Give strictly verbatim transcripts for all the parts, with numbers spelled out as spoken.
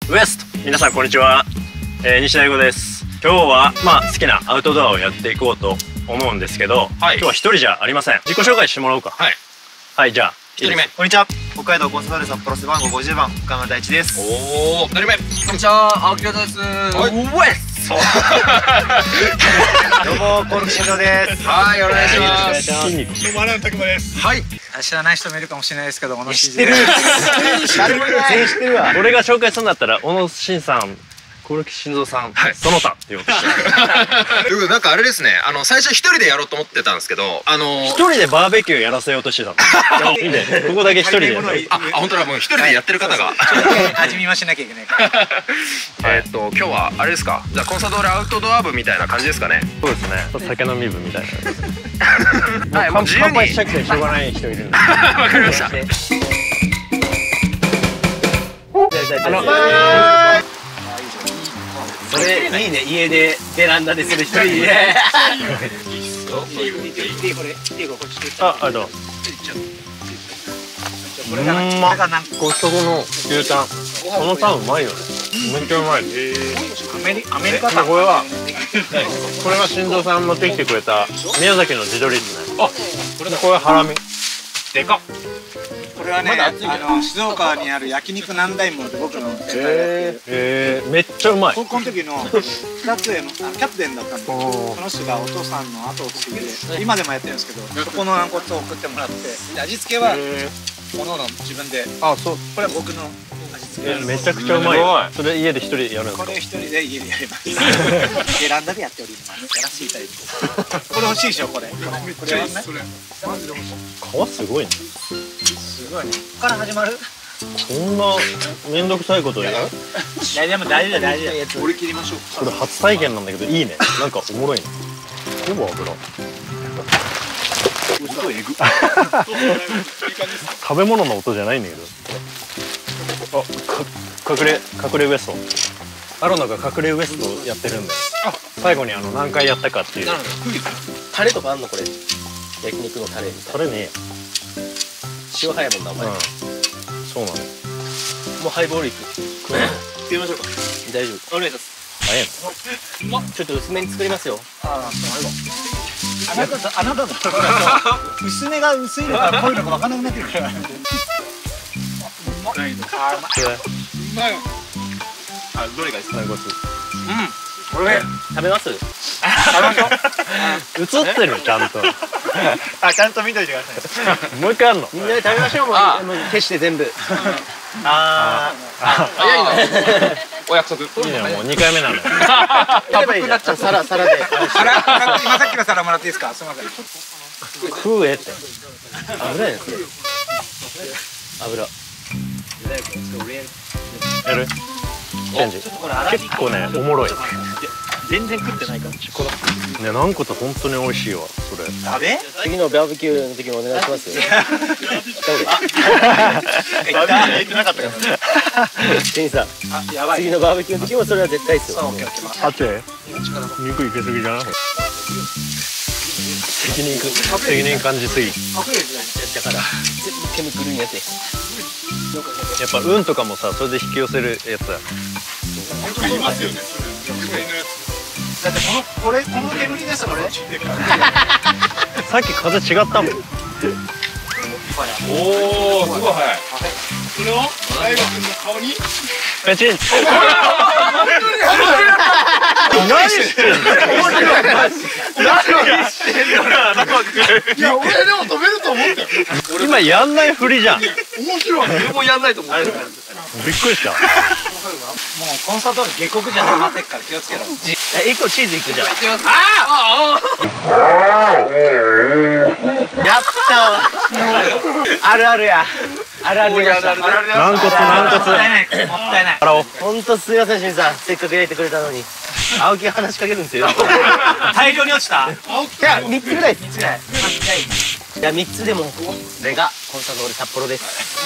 ウエスト、皆さんこんにちは、えー、西大吾です。今日はまあ好きなアウトドアをやっていこうと思うんですけど、はい、今日は一人じゃありません。自己紹介してもらおうか。はい、はい、じゃあひとりめ、 こんにちは、北海道コンサドーレ札幌背番号ごじゅうばん岡山大地です。 おお、ふたりめ、こんにちは、青木亮太です。 はい、ウエストどうも、コルクシンドです。 はい、お願いします。 どうも、アランタクマです。 はい、 知らない人もいるかもしれないですけど、小野伸二です。 誰もいない。全員知ってるわ。 俺が紹介するんだったら小野伸さん、コルキ心臓さん、その他って言おうとしてる。なんかあれですね、あの最初一人でやろうと思ってたんですけど、あの一人でバーベキューやらせようとしてたの。いいね、ここだけ一人でやる。 あ、本当だ、もう一人でやってる方が味見はしなきゃいけないから。 えっと今日はあれですか、じゃあコンサドーレアウトドア部みたいな感じですかね。 そうですね、酒飲み部みたいな。 はい、もう自由に乾杯したくてしょうがない人いるんで。 わかりました。 あのそれいいね、家でベランダでする一人で。 あ、ありがとう。うん、まっ。コストコの牛タン、このタンうまいよね。めっちゃうまい。 アメリアメリカタン。 これはこれは心臓さん持ってきてくれた宮崎の地鶏ですね。あ、これだ。これハラミ。でかっ。 これはね、あの静岡にある焼肉南大門って僕の先輩がやってる。 ええ、めっちゃうまい。 高校の時のふたつ上のキャプテンだったんで、その人がお父さんの後を継いで今でもやってるんですけど、そこの軟骨を送ってもらって、味付けはおのおの自分で。あ、そう。これは僕の味付け。 めちゃくちゃうまいよ。それ家で一人でやるんですか？ これ一人で家でやります。ベランダでやっております。やらせていただいて。これ欲しいでしょ、これ。これはね。 皮すごいね。 すごいね。ここから始まる？ そんなめんどくさいことやる？ いやでも大事だ大事だ。折り切りましょう。 これ初体験なんだけどいいね。なんかおもろいね。ほぼ油。食べ物の音じゃないんだけど。あ、隠れ隠れウエスト。アロナが隠れウエストやってるんで。最後にあの何回やったかっていう。 タレとかあんのこれ？焼肉のタレみたいな。 タレねえや。 塩早いもんなお前。 そうなの。 もうハイボールいく。 食いましょうか。 大丈夫。 お願いします。 早いの。 ちょっと薄めに作りますよ。 ああ、あなたあなただ。薄めが薄いのか濃いのか分からなくなってるから。うまい。うまい。あ、どれがいいですか？ うん。 これ食べます？ 映ってるちゃんと。 あ、ちゃんと見といてください。 もう一回あんの？ みんなで食べましょう。もう消して全部。 ああ、早いな。お約束。 いいね、もう二回目なの。 食べばいいじゃん。皿皿で。 今さっきの皿もらっていいですか？すみません。 食えって。 危ないですね。油。 やる？チェンジ。結構ね、おもろい。 全然食ってないから。 このね、軟骨本当に美味しいわ、それ。 食べ？ 次のバーベキューの時もお願いします。 言ってなかったから。 店員さん、次のバーベキューの時もそれは絶対ですよ。 あて、肉いけすぎじゃない？責任責任感じすぎ。 だから全部ケミクルにやって。 やっぱ運とかもさ、それで引き寄せるやつだ。 言いますよね。 だってこのこれこの煙ですこれ。 さっき風違ったもん。 おお、すごい早い。それを大吾君の顔にペチン。何してんの？何してんの？ いや、俺でも止めると思ったよ。 今やんないふりじゃん。 面白い。 俺もやんないと思う。 びっくりした。 もうコンサートの下克じゃなまってっから気をつけろ。 え、一個チーズいくじゃん。 ああ。やったあるあるや。あるある出ました。 軟骨軟骨。 もったいない。もったいない。 洗おう。 本当すいません、しんさん。せっかく入れてくれたのに。青木が話しかけるんですよ。 大量に落ちた。 いや、三つぐらいです。いや、三つでも、これがコンサドーレ札幌です。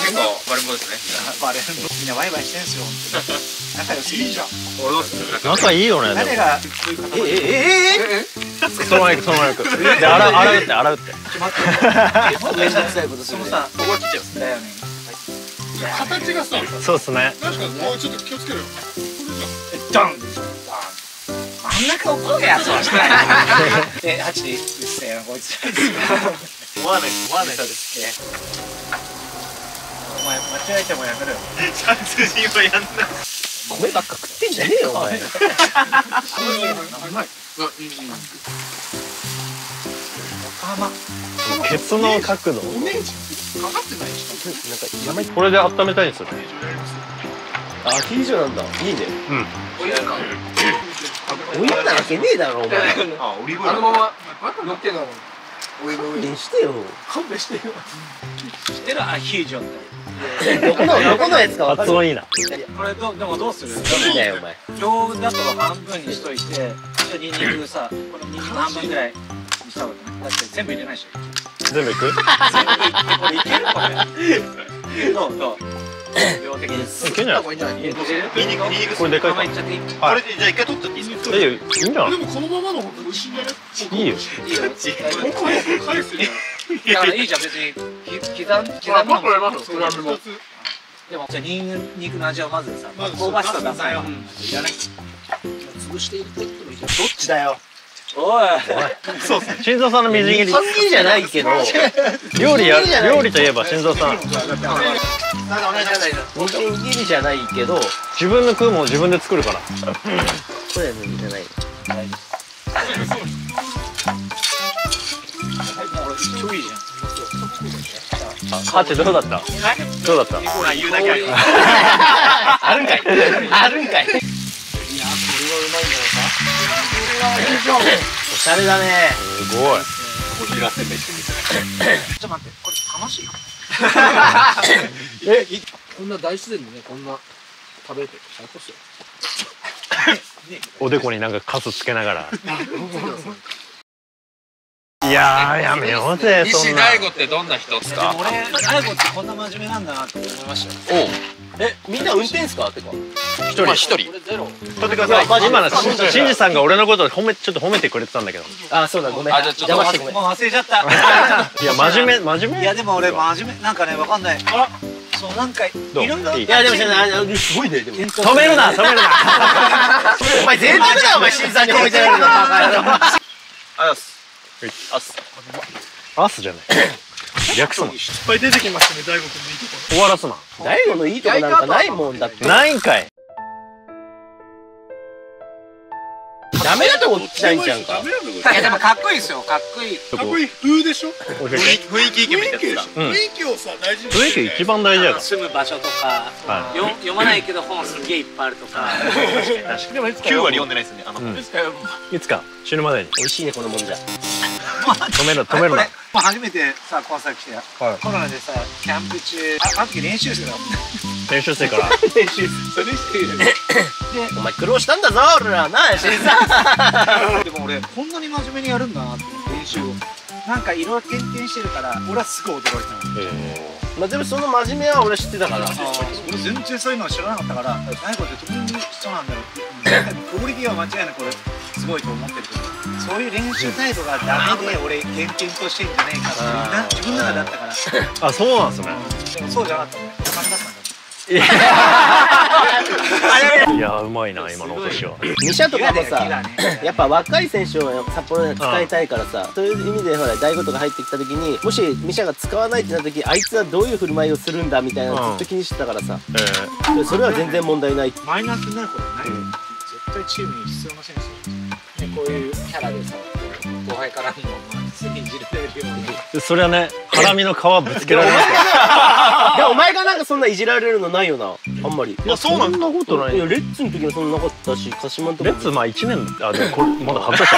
結構バレンボですね。 バレンボ。みんなワイワイしてんすよ。仲良すぎじゃん。 仲いいよね。 誰が。ええええ。 そのマイクそのマイク。で洗う洗うって洗うって。 めんどくさいことする。 そのさ、ここは切っちゃう。だよね。 形がさ、 そうっすね。 確かにもうちょっと気をつけろよ。 ドン真ん中をこうやつをしてでハチでうっせえなこいつ思わない思わないですね。お前間違えてもやめろよ。 ちゃんと人はやんない。 米ばっか食ってんじゃねえよお前。 うまい。 ケツの角度。 お姉ちゃんかかってないし。 なんかこれで温めたいんですよ。 アヒージョなんだ。いいね。 うん。 お湯なわけねえだろお前。 あ、オリーブオイル。あのまま乗ってんの。お湯の上にしてよ。 勘弁してよ。 知ってるアヒージョって。 どこのどこのやつかわかる。 発音いいな。 これどでもどうする？ いいだよお前。 量だと半分にしといて、ニンニクさ、このニンニク半分ぐらいにした方がいい。だって全部入れないでしょ。 全部いく？ 全部いってこれいけるこれ。どうどう？量的に。 いけんじゃない？ 入れてる？ これでかいか。 いっちゃっていい？ これでじゃあ一回取っちゃっていいですか。 え、いいんじゃない？ でもこのままの方が美味しいんじゃない？ いいよ。 いいよ。 返すね。 だからいいじゃん別に刻ん刻むのも。でもじゃあニンニクの味をまずさ、香ばしさ出さないよ。潰していってどっちだよ。おい。 そうっすね。心臓さんのみじん切り。 半切りじゃないけど。 料理や料理といえば心臓さん。 みじん切りじゃないけど。 自分の食うもん自分で作るから。 これじゃない。 超いいじゃん。 ハチどうだった？どうだった？ 言うだけあるんかい。あるんかい。いやこれはうまいんじゃないか。おしゃれだね。 すごい。 ちょっと待ってこれ楽しいか。 え、 こんな大自然でねこんな食べて最高っすよ。 おでこになんかカスつけながら。いやーやめようぜそんな。 西大吾ってどんな人ですか？ 俺大悟ってこんな真面目なんだなって思いましたよ。 え、みんな運転っすかってか。 一人一人。 これゼロ。 取ってください。今のしんじさんが俺のことを褒めちょっと褒めてくれてたんだけど。 あ、そうだごめん。 あ、じゃあちょっと邪魔してごめん。 もう忘れちゃった。 いや真面目真面目。 いやでも俺真面目なんかねわかんない。あら、そうなんかいろいろ。 いいいやでもすごいねでも。 止めるな止めるな。 お前全然だよお前新さんに褒めてやるの。 あざっす。あっす。 アスじゃない。略すな。 いっぱい出てきましたね、大悟くんのいいとこ。 終わらすな。 大悟のいいとこなんかないもんだって。 ないんかい。 ダメなとこ来たんじゃんか。 ダメなとこ。 いやでもかっこいいですよ。かっこいい。 かっこいい風でしょ。 雰雰囲気イケメンってやつだ。 雰囲気をさ大事に。 雰囲気一番大事やか住む場所とか、 はいよ読まないけど本すげえいっぱいあるとか。 でもきゅう割読んでないですね。あのら。いつか死ぬまでに。 美味しいねこのもんじゃ。 止める止めるな。 まあ初めてさコンサート来てコロナでさキャンプ中ああの時練習してたもんね。 練習してから。 練習それしてる。でお前苦労したんだぞ俺らな新さん。 でも俺こんなに真面目にやるんだなって練習をなんかいろいろ経験してるから俺はすごい驚いたの。 まあでもその真面目は俺知ってたから。 俺全然そういうの知らなかったから大悟ってどういう人なんだろうってクオリティは間違いなく俺すごいと思ってるけどそういう練習態度がダメで俺減点としてんじゃねえかってな自分の中だったからあ、そうなんですね。 でもそうじゃなかったねお金だったんだ。 いやうまいな今の落としは。 ミシャとかもさ木だねやっぱ若い選手を札幌で使いたいからさそういう意味でほら大悟とか入ってきた時にもしミシャが使わないってなった時あいつはどういう振る舞いをするんだみたいなのずっと気にしてたからさえそれは全然問題ない。 マイナスになることはないよ、絶対チームに必要な選手、ね、こういうキャラでさ後輩からも信じられるようにえ。それはねハラミの皮ぶつけられますよ。 いやお前がなんかそんないじられるのないよなあんまり。 いやそんなことない。 いやレッツの時もそんななかったし鹿島の時もレッツまあ一年あでもこれまだ半年だ。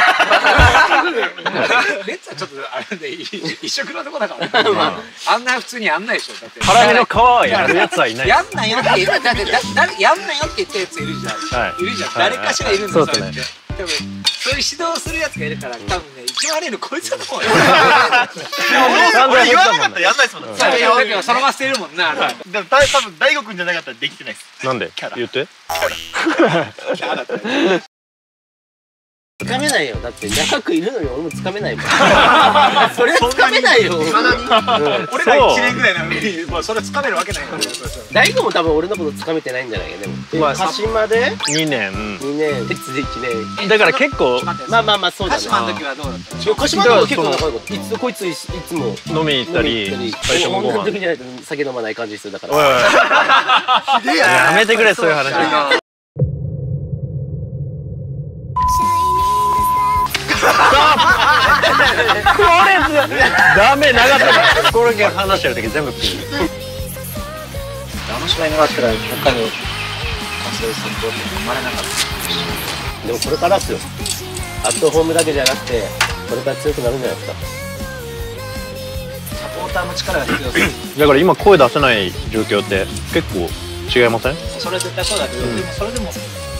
レッツはちょっとあれで一色のとこだからねあんな普通にやんないでしょだってハラミの皮はやるやつはいない。 やんないよって言っただってだ誰やんないよって言ったやついるじゃん、 はいいるじゃん、 はい誰かしらいるんだそうよ、そうやって多分そういう指導するやつがいるから多分ね一番悪いのこいつだと思うよ俺言わなかったらやんないですもん。 そうだけどそのまま捨てるもんな、 でも多分大悟くんじゃなかったらできてないです。 なんで言って。 つかめないよ。だって長くいるのに俺もつかめないもん。それはつかめないよ。 俺らいちねんぐらいなのにもうそれつかめるわけないから。 大悟も多分俺のことつかめてないんじゃないか。でも鹿島でにねんにねん、鉄でいちねんだから結構まあまあまあそうだね。 鹿島の時はどうだった？ 鹿島の時結構仲良かった。いつこいついつも飲みに行ったり最初もご飯女の時じゃないと酒飲まない感じするだから。 おいおいやめてくれそういう話。これダメ長さこれ話してる時全部ピン。 あの芝居なかったら他に完成することって生まれなかった。 でもこれからっすよ。アットホームだけじゃなくてこれから強くなるんじゃないですか。 サポーターの力が必要です。 だから今声出せない状況って結構違いません？ それ絶対そうだけど、でもそれでも